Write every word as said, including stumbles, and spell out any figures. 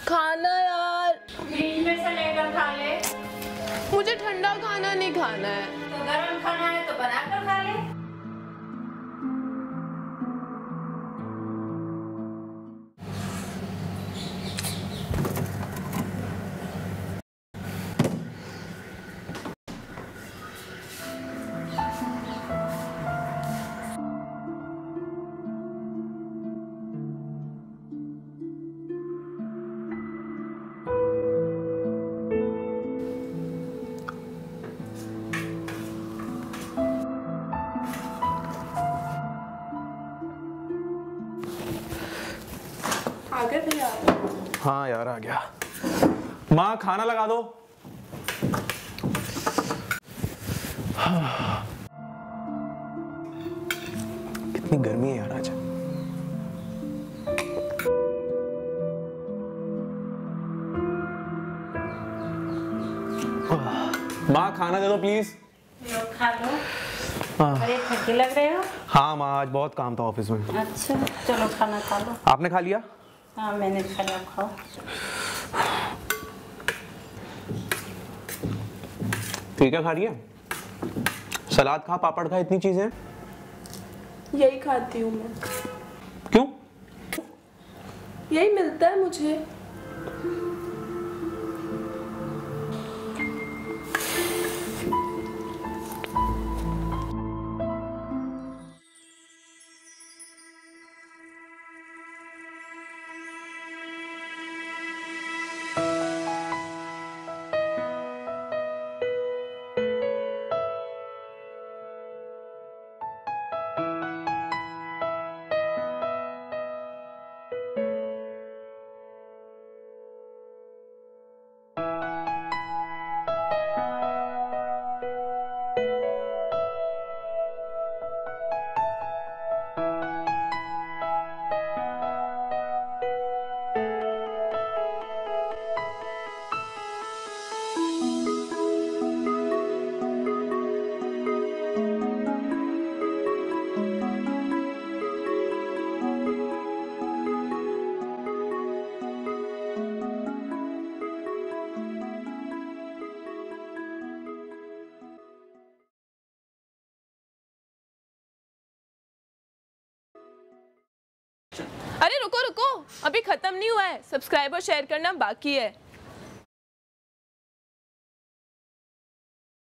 खाना यार। फ्रिज में से लेकर खा ले। मुझे ठंडा खाना नहीं खाना है। तो गर्म खाना है तो बनाकर खा ले। आ गए भैया? हाँ यार आ गया। माँ खाना लगा दो। कितनी गर्मी है यार आज। माँ खाना दे दो प्लीज। लो खा लो। अरे थके लग रहे हो? हाँ माँ आज बहुत काम था ऑफिस में। अच्छा चलो खाना खा लो। आपने खा लिया? हाँ मैंने खा लिया, खाओ। ठीक है खा लिया। सलाद खा, पापड़ खा, इतनी चीजें। यही खाती हूँ मैं। क्यों? यही मिलता है मुझे। अरे रुको रुको, अभी खत्म नहीं हुआ है। सब्सक्राइब और शेयर करना बाकी है।